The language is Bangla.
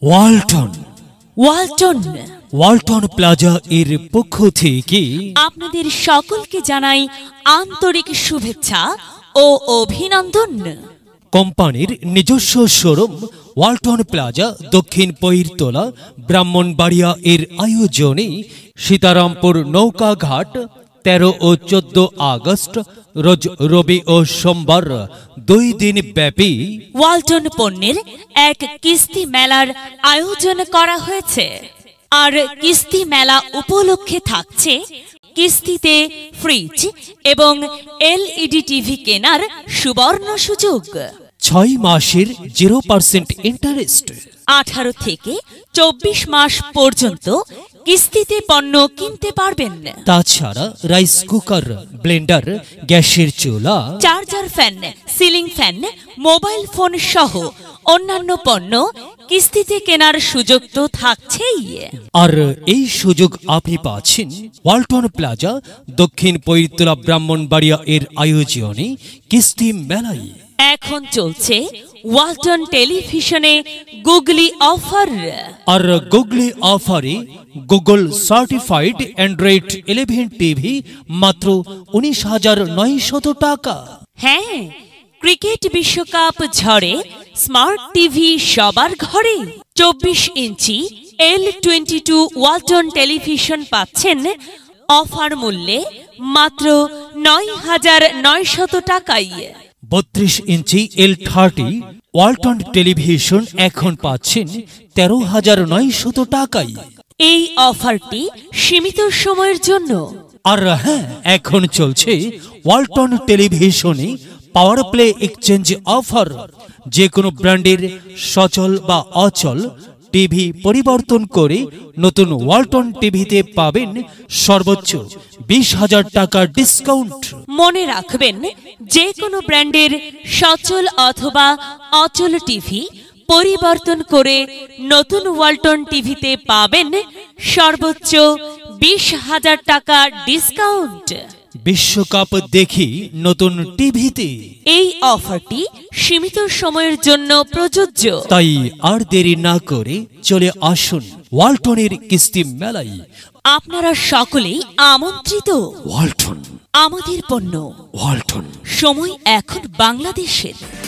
ওয়ালটন ওয়ালটন প্লাজা এর পক্ষ থেকে আপনাদের সকলকে জানাই আন্তরিক শুভেচ্ছা ও অভিনন্দন। কোম্পানির নিজস্ব শোরুম ওয়ালটন প্লাজা দক্ষিণ পৈরতলা ব্রাহ্মণবাড়িয়া এর আয়োজনে সীতারামপুর নৌকাঘাট 13 ও 14 আগস্ট রোজ রবি ও সোমবার 2 দিন ব্যাপী ওয়ালটন পণ্যের এক কিস্তি মেলার আয়োজন করা হয়েছে। আর কিস্তি মেলা উপলক্ষে থাকছে কিস্তিতে ফ্রিজ এবং এলইডি টিভি কেনার সুবর্ণ সুযোগ। 6 মাসের 0% ইন্টারেস্ট, 18 থেকে 24 মাস পর্যন্ত কিস্তিতে পণ্য কিনতে পারবেন। তাছাড়া রাইস কুকার, ব্লেন্ডার, গ্যাসের চুলা, charger fan, ceiling fan, mobile phone সহ অন্যান্য পণ্য কিস্তিতে কেনার সুযোগ তো থাকছেই। আর এই সুযোগ আপনি পাচ্ছেন ওয়ালটন প্লাজা দক্ষিণ পৈরতলা ব্রাহ্মণবাড়িয়া এর আয়োজনে কিস্তি মেলায়। এখন চলছে ওয়ালটন টেলিভিশনে গুগলি অফার। আর গুগলি অফারে গুগল সার্টিফাইড অ্যান্ড্রয়েড 11 টিভি মাত্র 19,900 টাকা। হ্যাঁ, ক্রিকেট বিশ্বকাপ ঝড়ে স্মার্ট টিভি সবার ঘরে। 24 ইঞ্চি L22 ওয়ালটন টেলিভিশন পাচ্ছেন অফার মূল্যে মাত্র 9,900 টাকায়। 32 ইঞ্চি L30 ওয়ালটন টেলিভিশন এখন পাচ্ছেন 13,900 টাকায়। এই অফারটি সীমিত সময়ের জন্য। আর হ্যাঁ, এখন চলছে ওয়ালটন টেলিভিশনে পাওয়ার প্লে এক্সচেঞ্জ অফার। যে কোনো ব্র্যান্ডের সচল বা অচল টিভি পরিবর্তন করে নতুন ওয়ালটন টিভিতে পাবেন সর্বোচ্চ 20,000 টাকা ডিসকাউন্ট। মনে রাখবেন, যে কোনো ব্র্যান্ডের সচল অথবা অচল টিভি পরিবর্তন করে নতুন ওয়ালটন টিভিতে পাবেন সর্বোচ্চ 20,000 টাকা ডিসকাউন্ট। বিশ্বকাপ দেখি নতুন টিভিতে। এই অফারটি সীমিত সময়ের জন্য প্রযোজ্য। তাই আর দেরি না করে চলে আসুন ওয়ালটনের কিস্তি মেলায়। আপনারা সকলেই আমন্ত্রিত। ওয়ালটন, আমাদের পণ্য ওয়ালটন। সময় এখন বাংলাদেশের।